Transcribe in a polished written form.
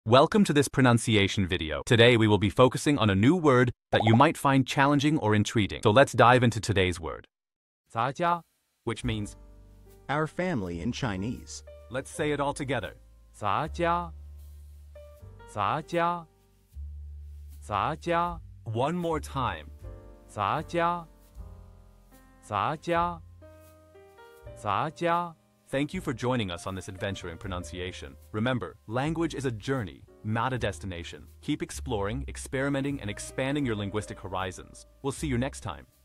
Welcome to this pronunciation video. Today we will be focusing on a new word that you might find challenging or intriguing. So let's dive into today's word, 杂家 which means our family in Chinese. let's say it all together. 杂家杂家杂家 One more time. 杂家杂家杂家 Thank you for joining us on this adventure in pronunciation. Remember, language is a journey, not a destination. Keep exploring, experimenting, and expanding your linguistic horizons. We'll see you next time.